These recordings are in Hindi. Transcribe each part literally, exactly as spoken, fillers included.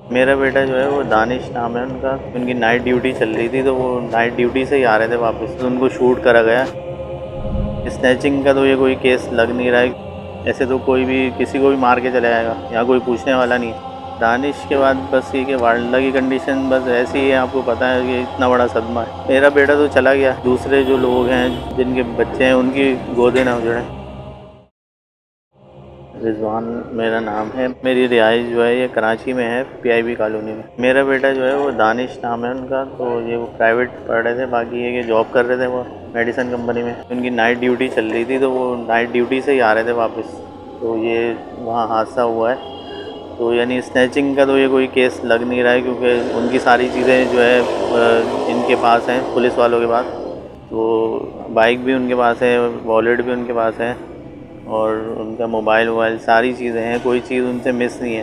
मेरा बेटा जो है वो दानिश नाम है उनका, उनकी नाइट ड्यूटी चल रही थी तो वो नाइट ड्यूटी से ही आ रहे थे वापस, तो उनको शूट करा गया। स्नैचिंग का तो ये कोई केस लग नहीं रहा है। ऐसे तो कोई भी किसी को भी मार के चले जाएगा, यहाँ कोई पूछने वाला नहीं है। दानिश के बाद बस ये कि वारंडा की कंडीशन बस ऐसी है, आपको पता है कि इतना बड़ा सदमा है। मेरा बेटा तो चला गया, दूसरे जो लोग हैं जिनके बच्चे हैं उनकी गोदे ना उजड़े। रिजवान मेरा नाम है। मेरी रिहाइश जो है ये कराची में है, पीआईबी कॉलोनी में। मेरा बेटा जो है वो दानिश नाम है उनका, तो ये वो प्राइवेट पढ़ रहे थे, बाकी ये कि जॉब कर रहे थे वो मेडिसिन कंपनी में। उनकी नाइट ड्यूटी चल रही थी तो वो नाइट ड्यूटी से ही आ रहे थे वापस, तो ये वहाँ हादसा हुआ है। तो यानी स्नैचिंग का तो ये कोई केस लग नहीं रहा है, क्योंकि उनकी सारी चीज़ें जो है इनके पास हैं, पुलिस वालों के पास। तो बाइक भी उनके पास है, वॉलेट भी उनके पास है, और उनका मोबाइल वोबाइल सारी चीज़ें हैं, कोई चीज़ उनसे मिस नहीं है।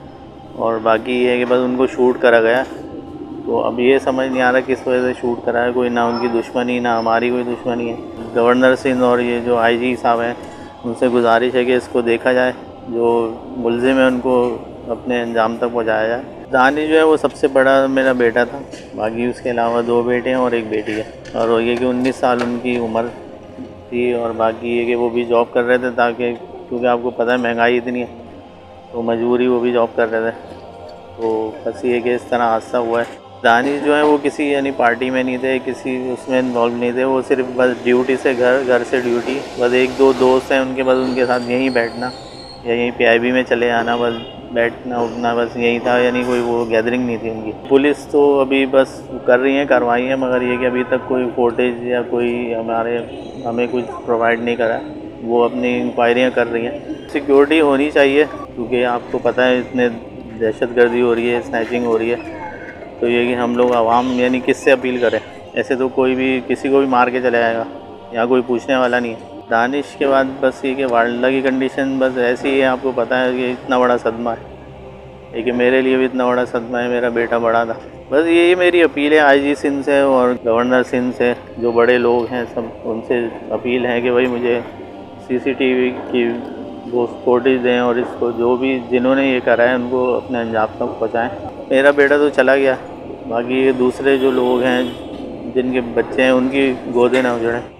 और बाकी ये है कि बस उनको शूट करा गया। तो अब ये समझ नहीं आ रहा किस वजह से शूट करा है, कोई ना उनकी दुश्मनी ना हमारी कोई दुश्मनी है। गवर्नर सिंह और ये जो आईजी साहब हैं उनसे गुजारिश है कि इसको देखा जाए, जो मुलजिम है उनको अपने अंजाम तक पहुँचाया जाए। दानिश जो है वो सबसे बड़ा मेरा बेटा था, बाकी उसके अलावा दो बेटे हैं और एक बेटी है। और ये कि उन्नीस साल उनकी उम्र थी, और बाकी ये कि वो भी जॉब कर रहे थे, ताकि क्योंकि आपको पता है महंगाई इतनी है तो मजबूरी वो भी जॉब कर रहे थे। तो बस ये कि इस तरह हादसा हुआ है। दानिश जो है वो किसी यानी पार्टी में नहीं थे, किसी उसमें इन्वॉल्व नहीं थे, वो सिर्फ बस ड्यूटी से घर, घर से ड्यूटी। बस एक दो दोस्त हैं उनके, बस उनके साथ यहीं बैठना या यहीं पीआईबी में चले आना, बस बैठना उठना बस यही था, यानी कोई वो गैदरिंग नहीं थी उनकी। पुलिस तो अभी बस कर रही है कार्रवाई है, मगर ये कि अभी तक कोई फुटेज या कोई हमारे हमें कुछ प्रोवाइड नहीं करा। वो अपनी इंक्वायरियाँ कर रही हैं। सिक्योरिटी होनी चाहिए, क्योंकि आपको पता है इतने दहशतगर्दी हो रही है, स्नैचिंग हो रही है। तो ये कि हम लोग आवाम यानी किससे अपील करें, ऐसे तो कोई भी किसी को भी मार के चले जाएगा, यहाँ कोई पूछने वाला नहीं है। दानिश के बाद बस ये कि वारंडा की कंडीशन बस ऐसी है, आपको पता है कि इतना बड़ा सदमा है। ये कि मेरे लिए भी इतना बड़ा सदमा है, मेरा बेटा बड़ा था। बस यही मेरी अपील है आईजी सिंह से और गवर्नर सिंह से, जो बड़े लोग हैं सब, उनसे अपील है कि भाई मुझे सीसीटीवी की वो फुटेज दें, और इसको जो भी जिन्होंने ये करा है उनको अपने अंजाम तक पहुँचाएँ। मेरा बेटा तो चला गया, बाकी ये दूसरे जो लोग हैं जिनके बच्चे हैं उनकी गोदे ना उजड़ें।